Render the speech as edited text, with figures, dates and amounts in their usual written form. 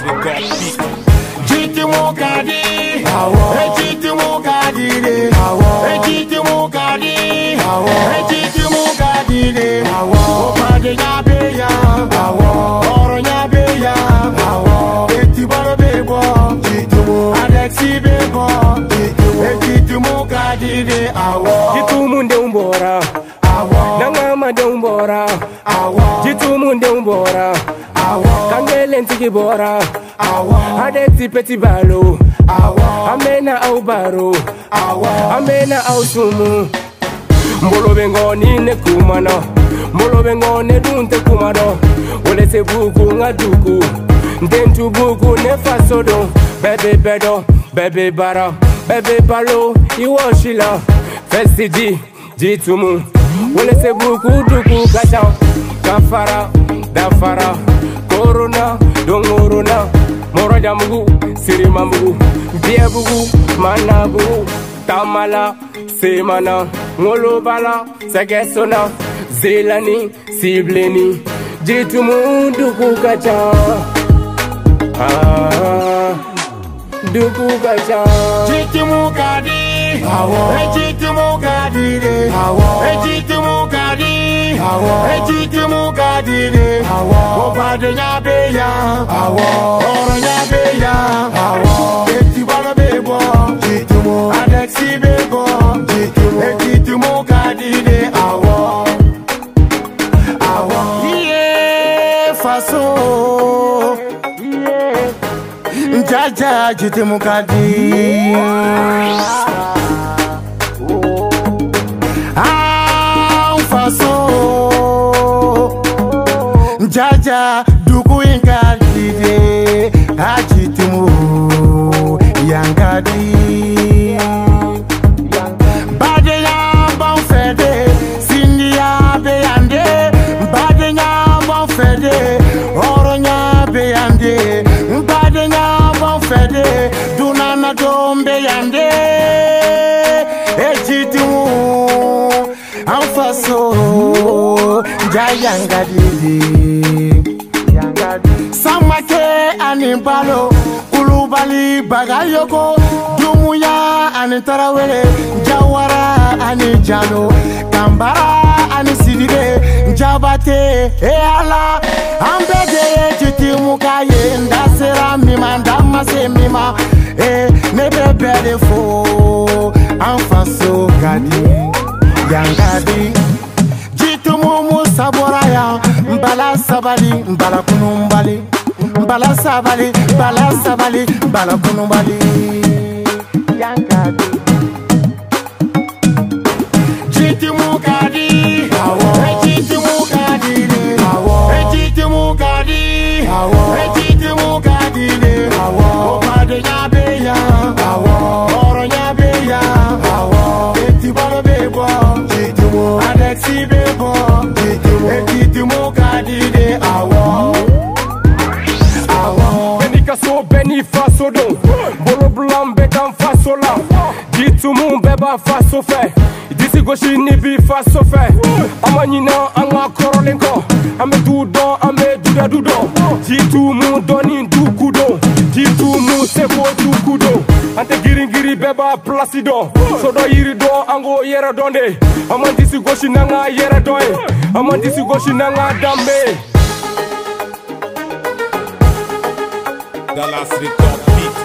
Record Beat. Jiti mukadi, jiti mukadi de, jiti mukadi, jiti mukadi de. Opade nyabeya, oro nyabeya, eti baro bebo, Alexi bebo, jiti mukadi de. Jitu munde umbora, nangama de umbora, jitu munde umbora, kangele ntiki bora, adeti peti balo, amena au baro, amena au sumu. Mbolo bengo nine kumana, mbolo bengo ne dunte kumado, ole se buku ngaduku, ntentu buku ne fasodo, bebe bedo, bebe bara, bebe balo, iwoshila, fesiji, jitumu, ole se buku duku kacha, kafara, dafara, corona, dongorona, moroja mugu, sirima mugu, biebugu, manabugu, tamala, semana, ngolobala, segesona, zelani, sibleni, jitumu duku kacha, duku kacha. Jitimu kadi, jitimu kadi de, jitimu kadi, jitimu kadi de. Opade nyabeya, oro nyabeya, eti baro bebo, Alexi bebo, jitimu kadi de. Iye faso, Jaja jitimu kadi. Faso Jaja duku ingadi de, jitimu yangadi. Bade ya bon fede, sindia beyande. Bade ya bon fede, oronya beyande. Bade ya bon fede, dunana dombe yande. Ejitimu Faso Jayangadi Samake Anibalo Kulubali Bagayoko Dumuya Anitarawele Jawara Anijalo Kambara Anisidide Jabate Eala Ambede Jitimu Kaye Ndasera Mima Ndamase Mima Nebebele fo Faso Gadi Yangadi Jitumu musaboraya, mbala sabali, mbala kunumbali, mbala sabali, mbala sabali, mbala kunumbali. Yangadi Jitumu kadi, jitumu kadi de, jitumu kadi, jitumu kadi de. Opade nyabeya, oro nyabeya, eti baro bebo, Alexi bebo, jitimu kadi de. Benika so beni faso don, bolo blam bekan faso la. Jitumu beba faso fe, disi goshi nibi faso fe. Amanyina anga korolenko, ame dudon, ame dudadudon. Jitumu doni dukudo, jitumu sebo dukudo. Ante giringiri beba placido, sodo yiri do ango yera donde. Amandisi goshi nanga yera doe, amandisi goshi nanga dambe. Dallas Record Beat.